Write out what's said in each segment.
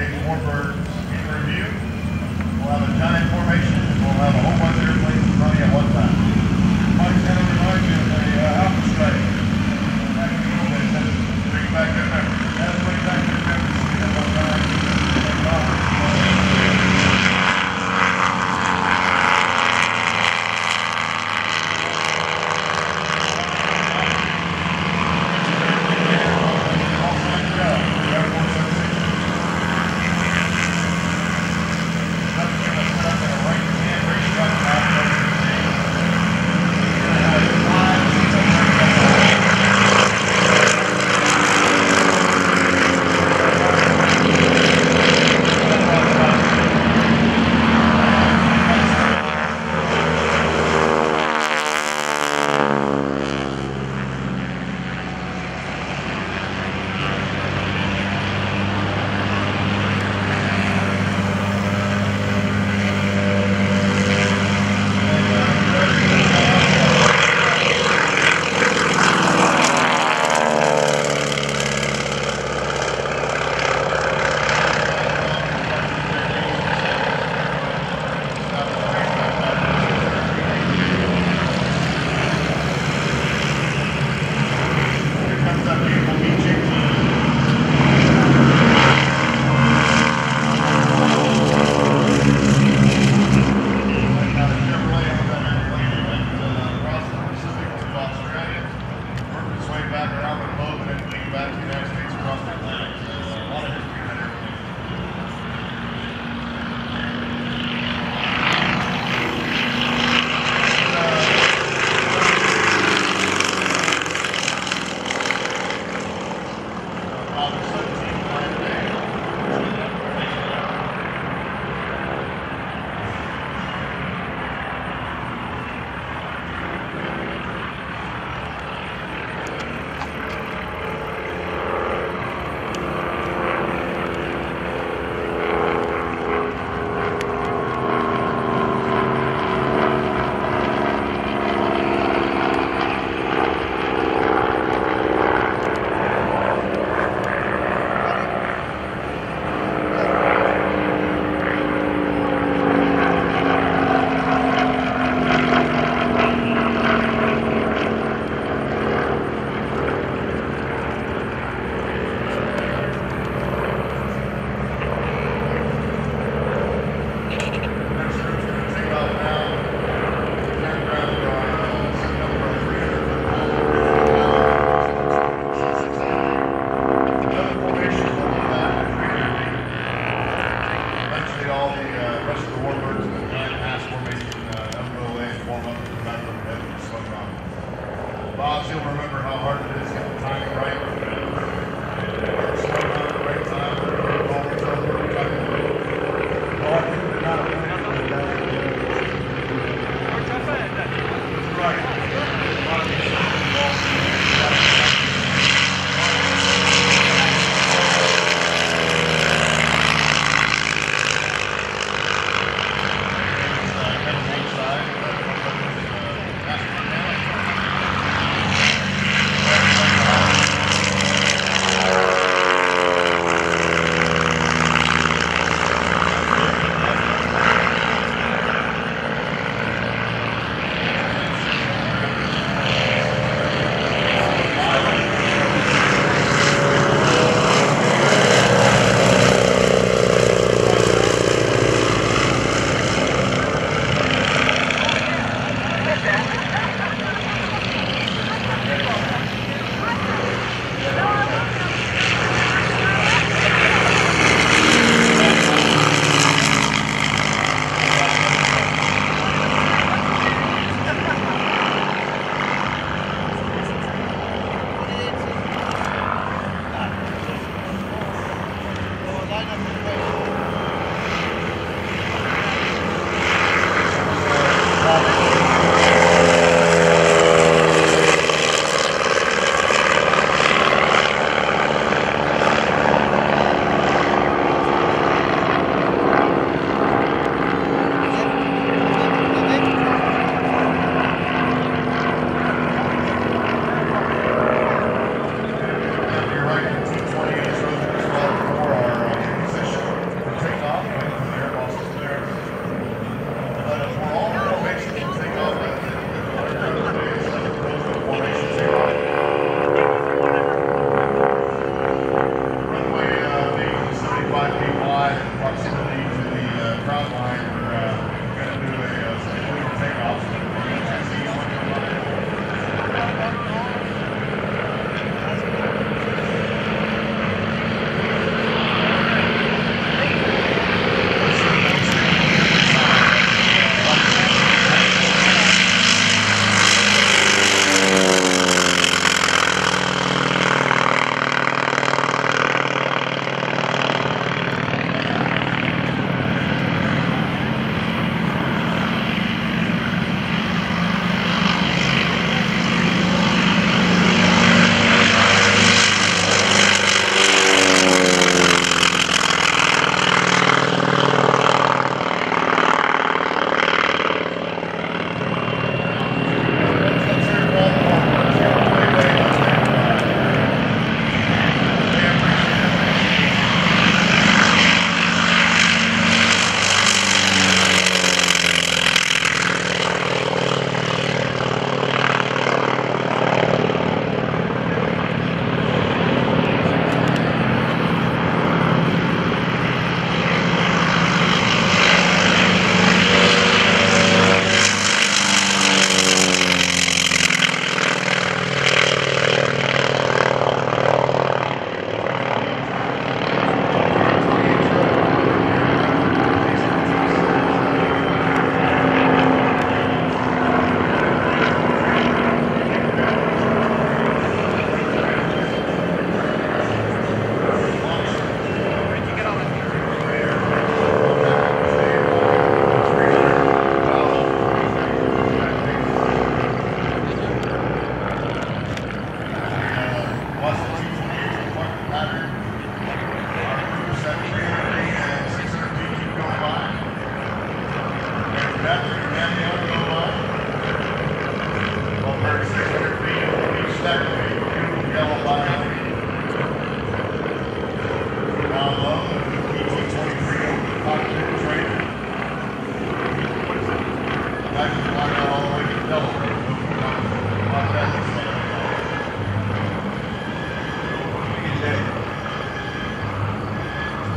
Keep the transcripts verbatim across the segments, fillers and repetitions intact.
a Warbird in review. We'll have a giant formation and we'll have a whole bunch of airplanes running at one time. Mike's going to remind you of the uh, Alpha Strike. Back in the old days, that's bring back their memories. That's bring back their memories at one time.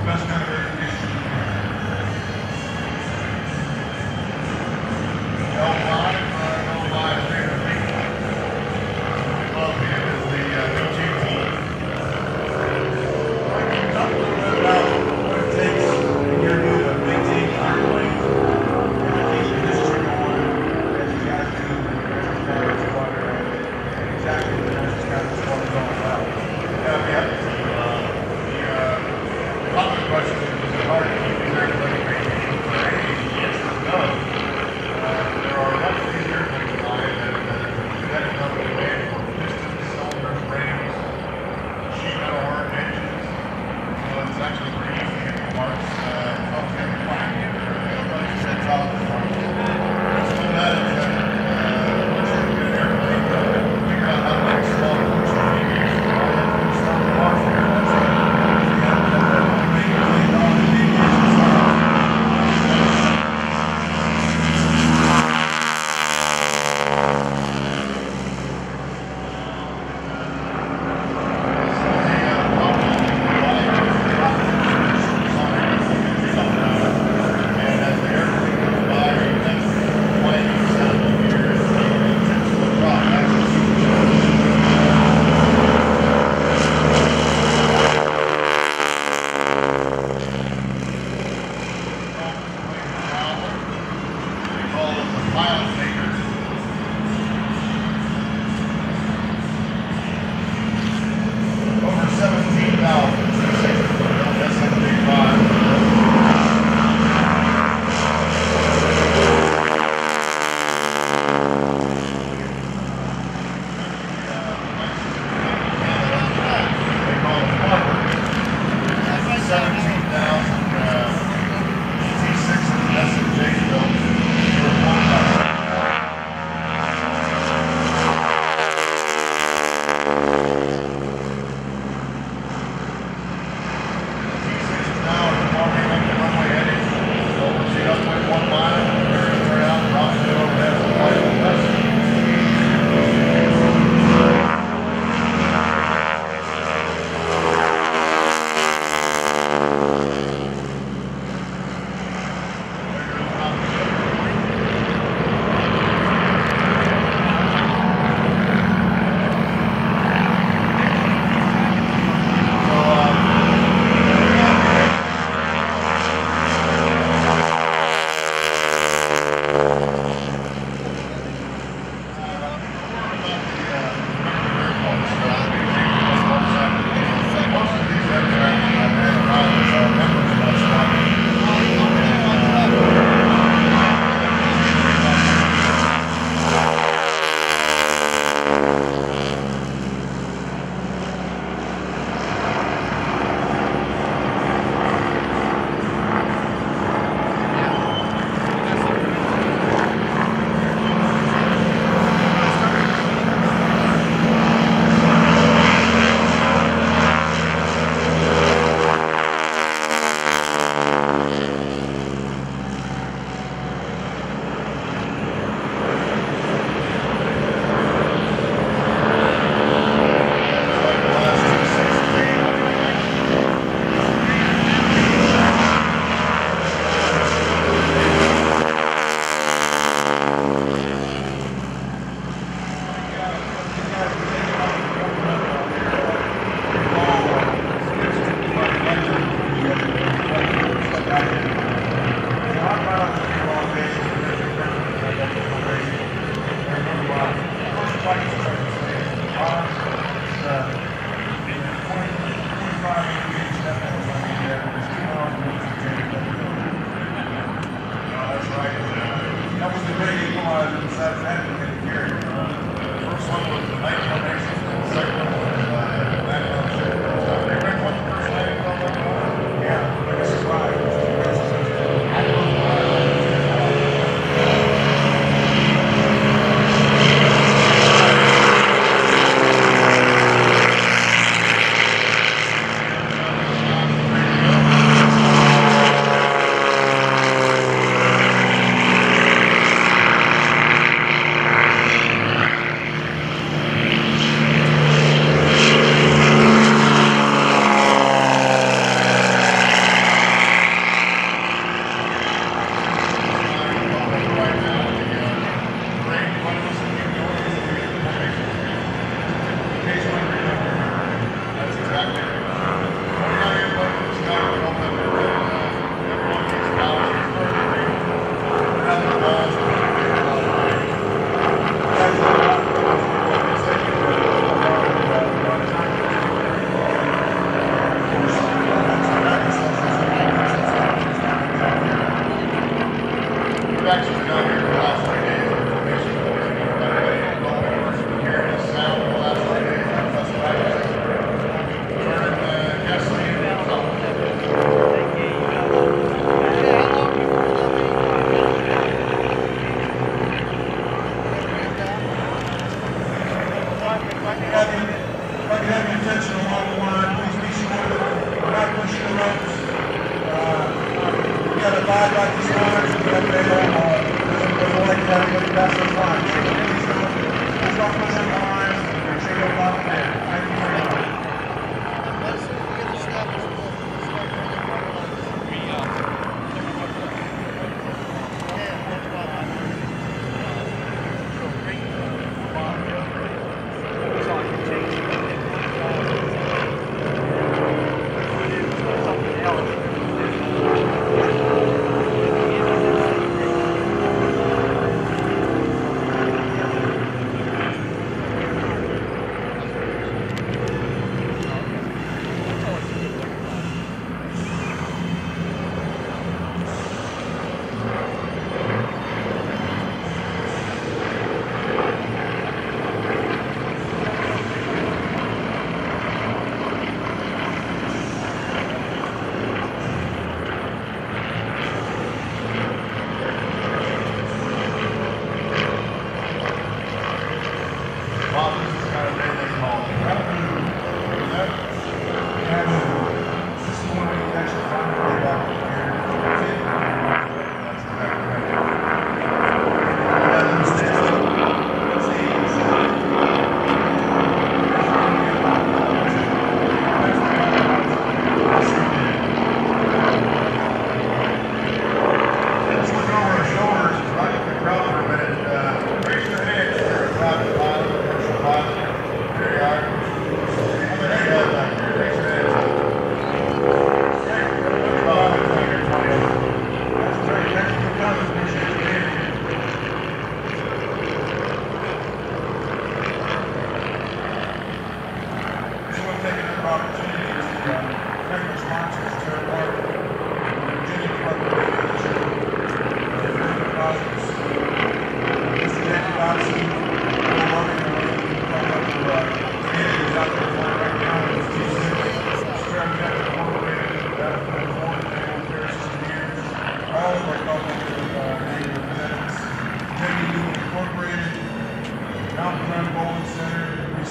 best kind of air conditioning. L five, uh, L five three hundred feet. Above him is the uh, Beech eighteen. I can talk a little bit about what it takes when you're new to maintain the airplane and to keep the industry going as you guys do as far as what uh, exactly what this kind of sport is all about. Yeah, yeah. Uh, the uh, common question is, is it hard to keep these airplanes maintained? The answer is no. Uh, there are lots of these airplanes flying that that have enough demand for pistons, cylinders, rings, sheet metal arm engines. So it's actually pretty easy to get the parts. Uh, folks have a plaque in there. Everybody sets out the parts. Some of that is that uh, once you get an airplane, you know, figure out how to make small parts for you. Start the parts there. That's it. You have to have that one million dollar deviation.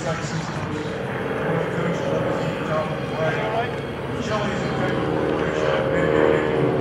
sight systems, one coach levels at the top of the flight. Chili's and technical operation, mitigating.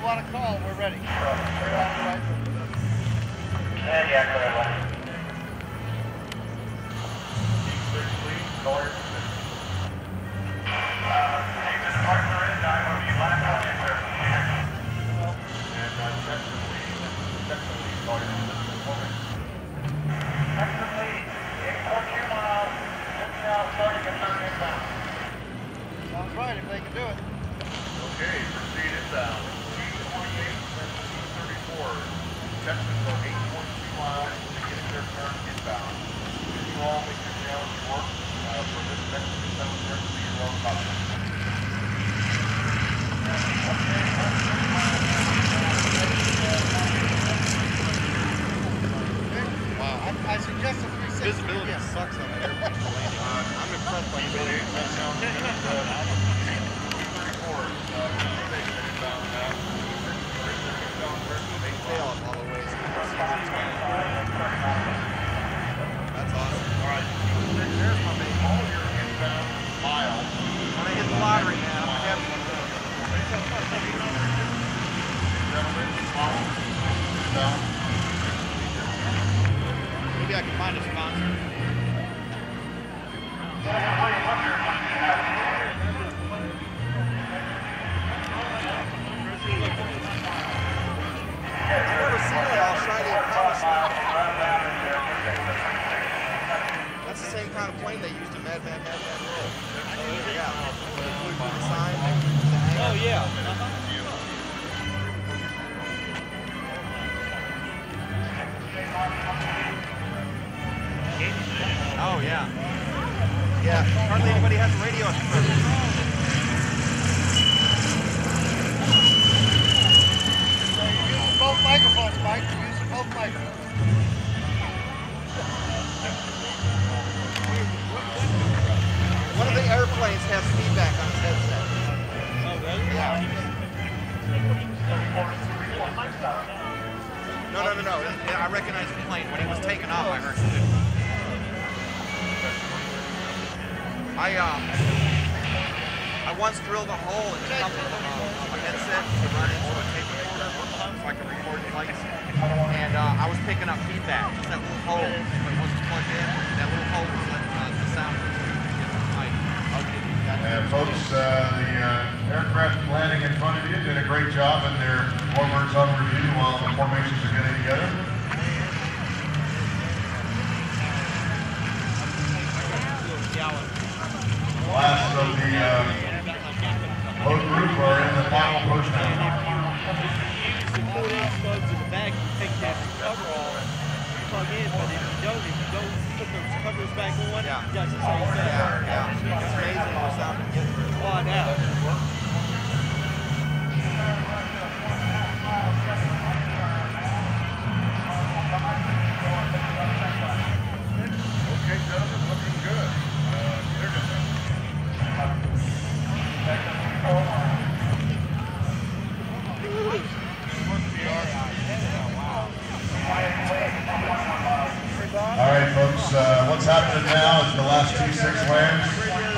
want to call, we're ready. And yeah, go ahead. T six, please. Call your position. Uh, take this partner in, I will be last on you, sir. And uh, check the lead. Check the lead. Call your position for me. Check the lead. eight point two miles. Looking out, starting at third inbound. Sounds right, if they can do it. Okay, proceed inbound. T twenty-eight and T thirty-four. Texans are eight point two miles to get their turn inbound. If you all make your challenge work uh, for this next seven turn to be your own option. Wow. I, I suggest a three sixty. Visibility Yeah. sucks on that airplane landing. Uh, I'm impressed by the ability to tail up all the way. That's awesome. All right, there's my main. All your inbound miles. When I hit the lottery, man, I'm gonna have one of those. Gentlemen, follow inbound. Maybe I can find a sponsor. I've never seen it all shiny and polished. That's the same kind of plane they used in Mad Mad Mad Mad World. Yeah. The sign, the hangar. Oh, yeah. Uh-huh. Oh, yeah. Yeah, hardly anybody has a radio at the front. Both microphones, Mike. You're using both microphones. One of the airplanes has feedback on his headset. Oh, really? Yeah. No, no, no, no. I recognize the plane. When he was taking off, I heard it. I, um, I once drilled a hole in a couple of uh, my headset to run into a tape recorder so I could record flights. And uh, I was picking up feedback. Just that little hole, when it wasn't plugged in, that little hole was letting uh, the sound get the mic. And folks, uh, the uh, aircraft landing in front of you did a great job in their Warbirds on review while the formations are getting together. The last of the uh, boat group are in the final post now. Plug in, but if you don't, if you don't put those covers back on, Yeah. it doesn't say that. Yeah, yeah. It's amazing what sound can get through. Oh, now. Okay, gentlemen, looking good. Uh, they're just All right, folks, uh, what's happening now is the last T six lands.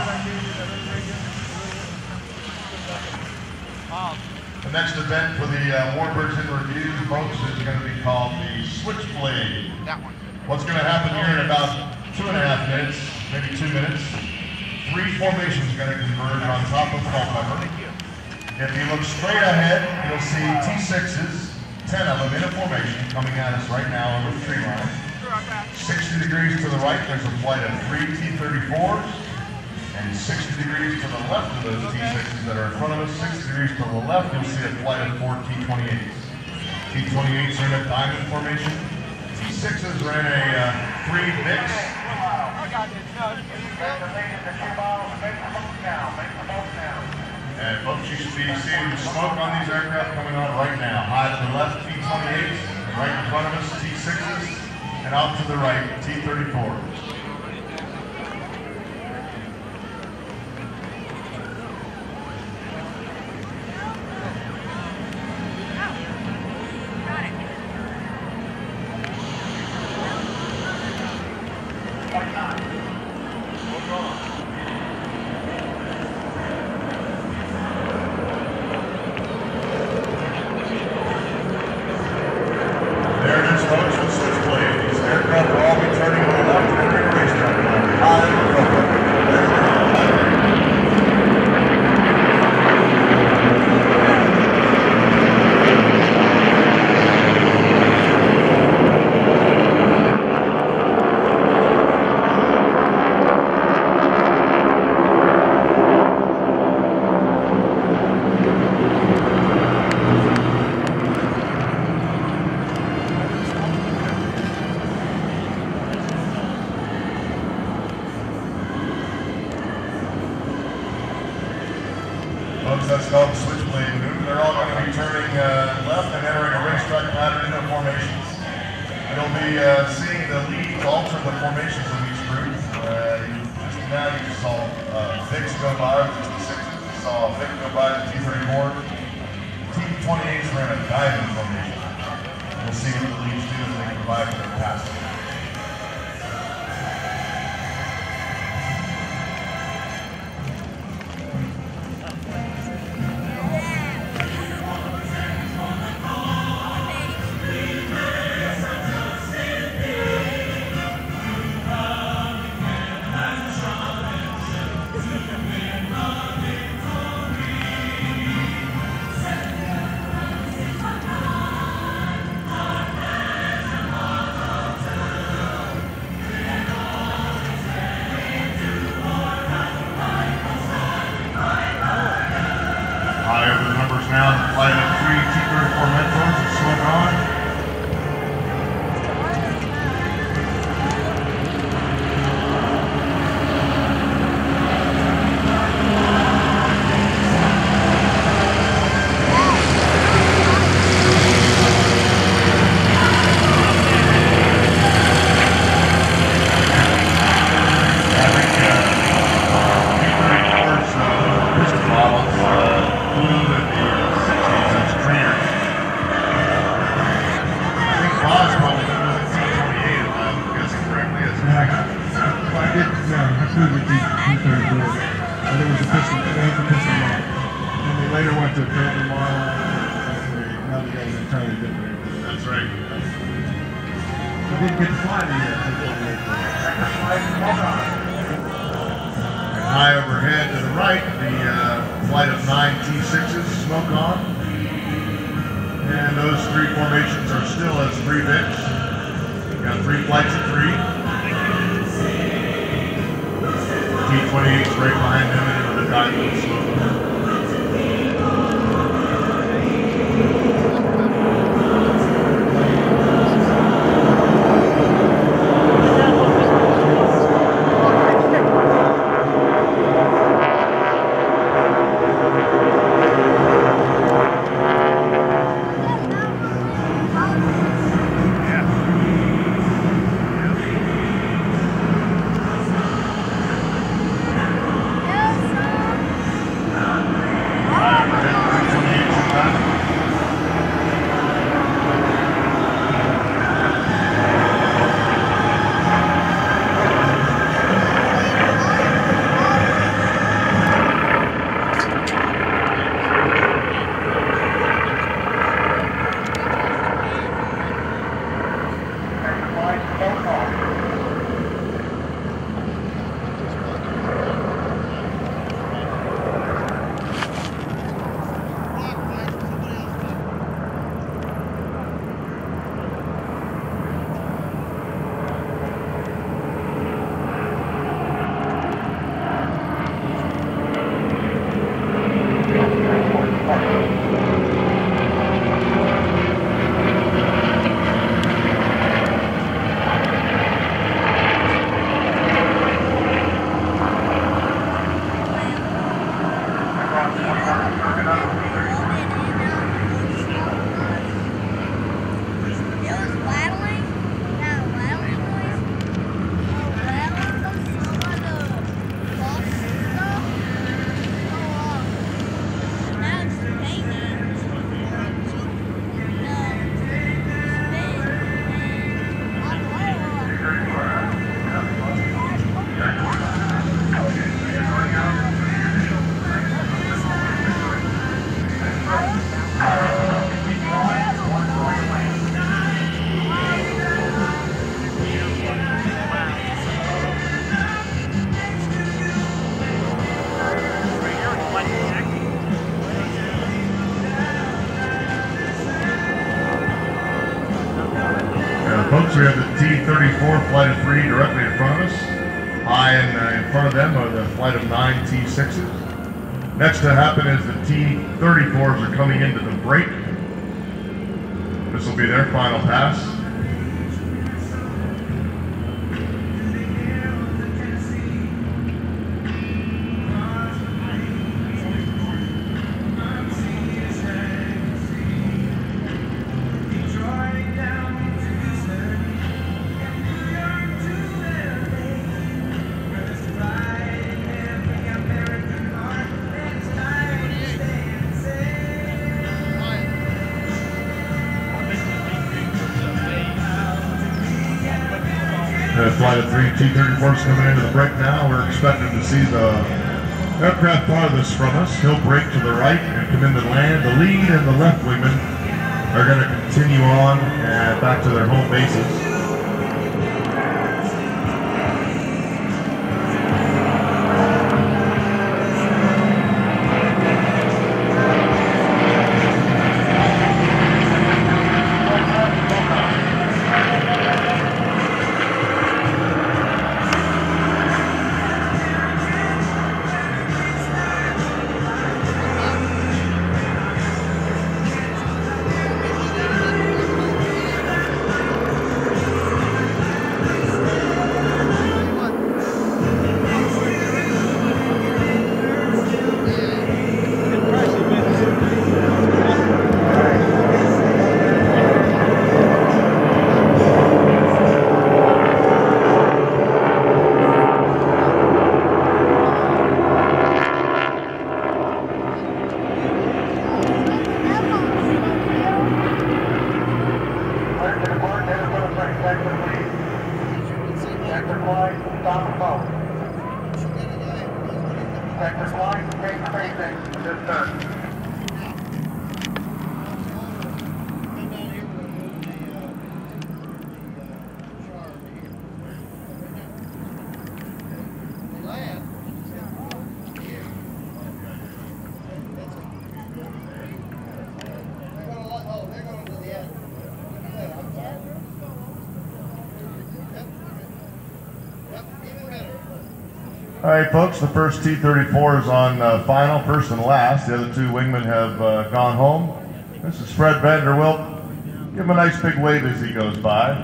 The next event for the uh, Warbirds in review, folks, is going to be called the Switchblade. That one. What's going to happen here in about two and a half minutes, maybe two minutes, three formations are going to converge on top of Culpeper. If you look straight ahead, you'll see T sixes, ten of them in a formation coming at us right now over the tree line. sixty degrees to the right, there's a flight of three T thirty-fours, and sixty degrees to the left of those T sixes that are in front of us, sixty degrees to the left, you'll see a flight of four T twenty-eights. T twenty-eights are in a diamond formation. T sixes are in a uh, three mix. And folks, you should be seeing smoke on these aircraft coming on right now. High to the left, T twenty-eights, right in front of us, T sixes, and out to the right, T thirty-fours. be uh, seeing the leads alter the formations of each group. Uh, you, just now you just saw uh, Beech go by with the T sixes, you saw Beech go by the T thirty-four. T twenty-eights were in a diamond formation. We'll see what the leads do as they provide for their passing. Now, flight of three T thirty-four Mentors is swung on. High overhead to the right, the uh, flight of nine T sixes smoke on. And those three formations are still as three Beech. Got three flights of three. T twenty-eight's right behind them into the diamond smoke. Folks, we have the T thirty-four flight of three directly in front of us. High in, uh, in front of them are the flight of nine T sixes. Next to happen is the T thirty-fours are coming into the break. This will be their final pass. got flight of three T thirty-fours coming into the break now. We're expecting to see the aircraft farthest from us. He'll break to the right and come into land. The lead and the left wingman are going to continue on and back to their home bases. All right, folks, the first T thirty-four is on uh, final, first and last. The other two wingmen have uh, gone home. This is Fred Vanderwilt. Give him a nice big wave as he goes by.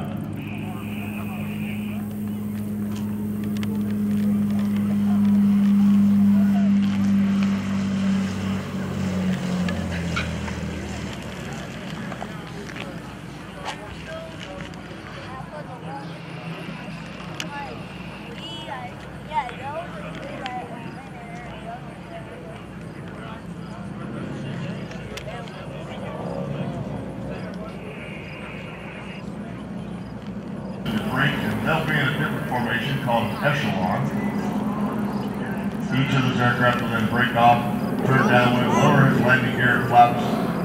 They'll be in a different formation called an echelon. Each of those aircraft will then break off, turn downwind, lower his landing gear flaps,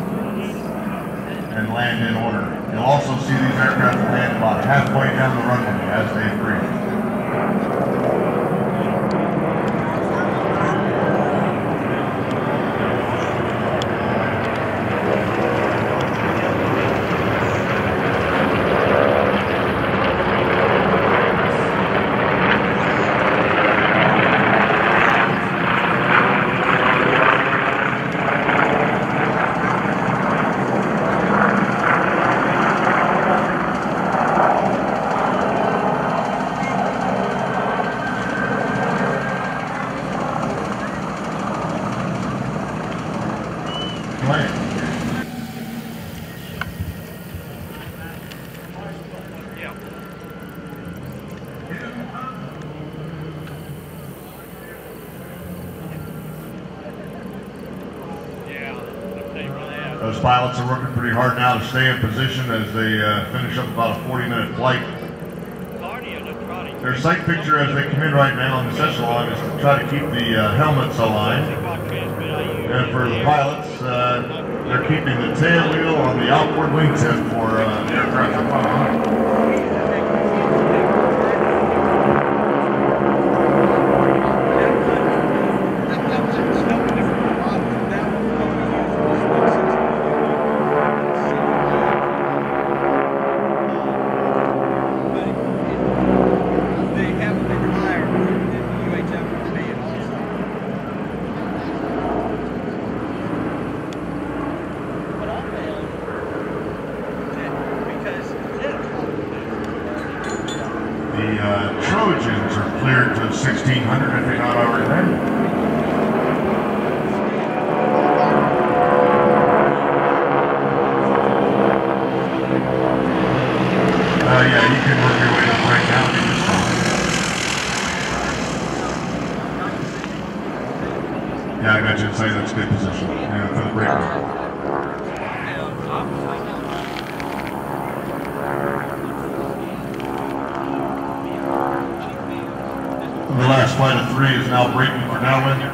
and land in order. You'll also see these aircraft land about halfway down the runway as they breathe. Those pilots are working pretty hard now to stay in position as they uh, finish up about a forty minute flight. Their sight picture as they come in right now on this echelon is to try to keep the uh, helmets aligned. And for the pilots, uh, they're keeping the tail wheel on the outboard wingtip for uh, aircraft up on high. The uh, Trojans are cleared to sixteen hundred if they're not already there. Uh, yeah, you can work your way to the break now and you're fine. Yeah, I got you inside. That's a good position. Yeah, for the break. last flight of three is now braking for downwind.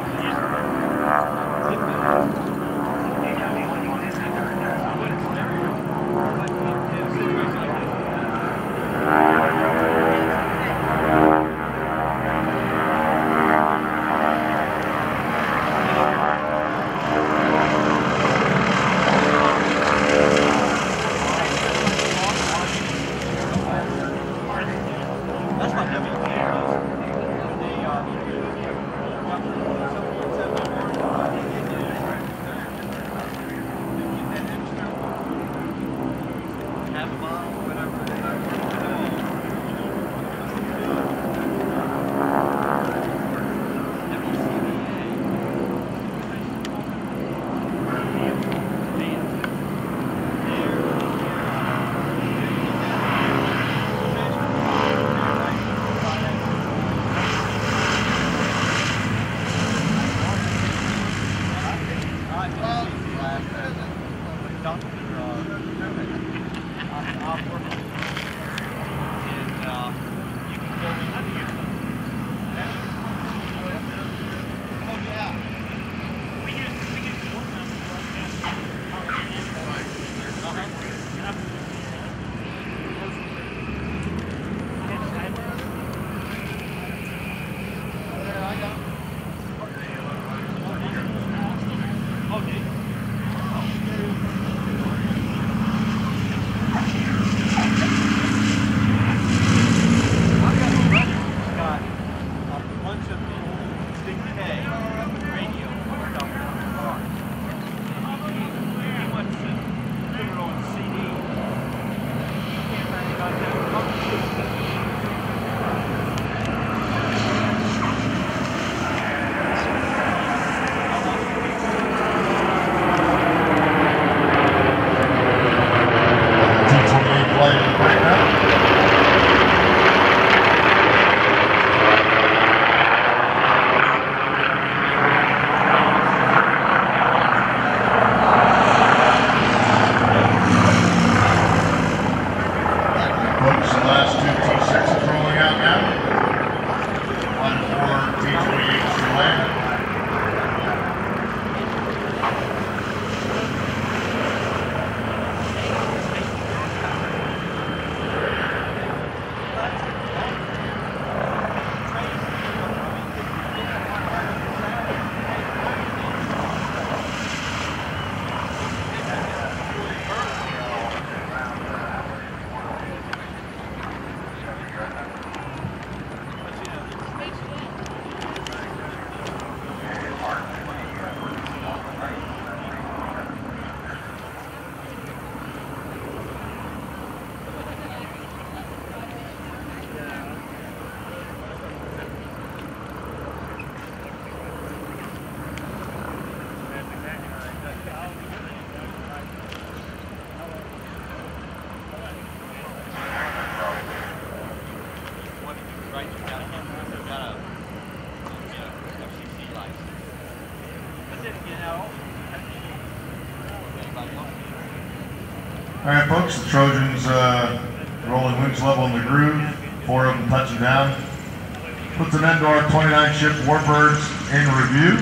All right, folks, the Trojans uh, rolling wings level in the groove, four of them touching down. Puts an end to our twenty-nine ship Warbirds in review.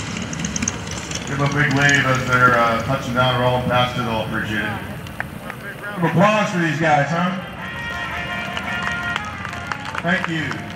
Give them a big wave as they're uh, touching down, rolling past it. They'll appreciate it. Some applause for these guys, huh? Thank you.